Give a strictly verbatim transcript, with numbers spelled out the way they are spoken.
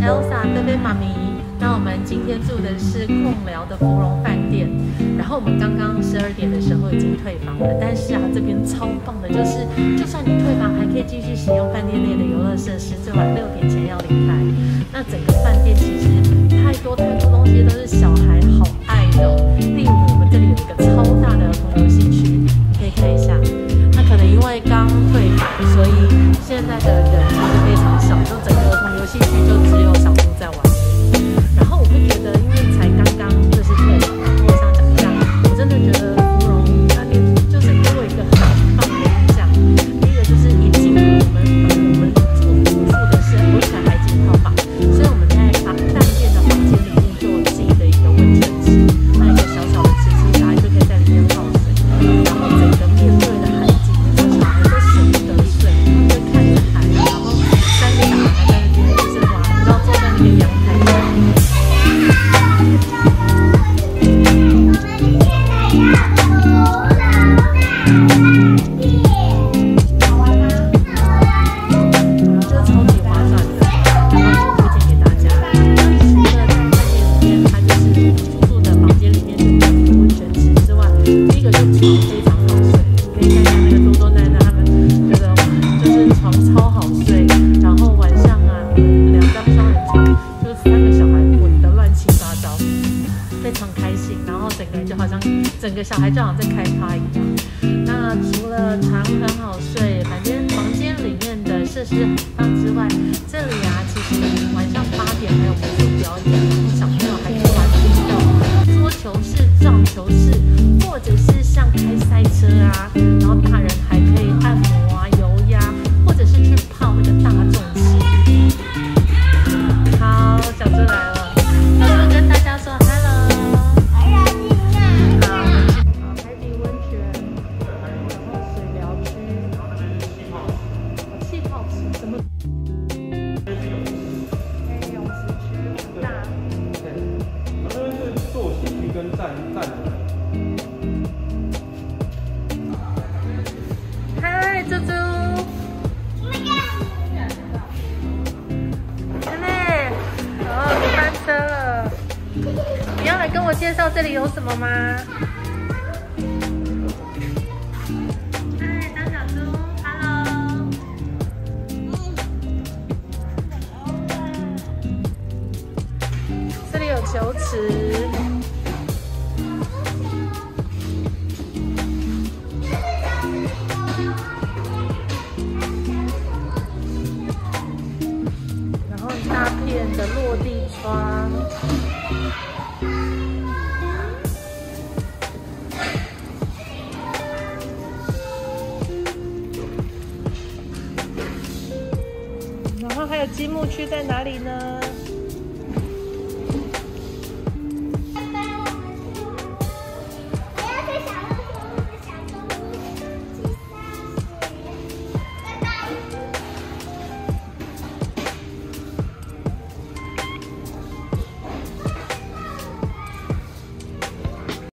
Elsa 菲菲妈咪。那我们今天住的是控寮的芙蓉饭店，然后我们刚刚十二点的时候已经退房了，但是啊，这边超棒的，就是就算你退房，还可以继续使用饭店内的游乐设施，最晚六点前要离开。那整个饭店其实太多太多东西都是小孩好爱的哦，例如我们这里有一个超大的儿童游戏区，你可以看一下。那可能因为刚退房，所以现在的人其实非常少，就整个儿童游戏区就只有小猪在玩。然后我会觉得，因为才刚刚就是退房，我想讲一下，我真的觉得芙蓉饭店就是给我一个很棒的印象。第一个就是一进入我们呃我们我们住的是温泉海景套房，所以我们在房饭店的房间里面就有自己的一个温泉池，那一个小小的池子，小孩就可以在里面泡水。然后整个面对的海景，小孩都舍不得睡，他们就看着海，然后三个小孩在那边就是哇，你知道坐在那个阳台上。整个小孩就好像在开趴一样。那除了床很好睡，反正房间里面的设施很棒之外，这里啊，其实晚上八点还有魔术表演，然后小朋友还可以玩运动，桌球室、撞球室，或者是像开赛车啊，然后大人还可以按摩啊、油压，或者是去泡那个大众池。好，小猪来了，小猪跟大家说 hello。嗨，猪猪，妹妹，哦，你翻车了。你要来跟我介绍这里有什么吗？嗨，当小猪 ，Hello。这里有球池。大片的落地窗，然后还有积木区在哪里呢？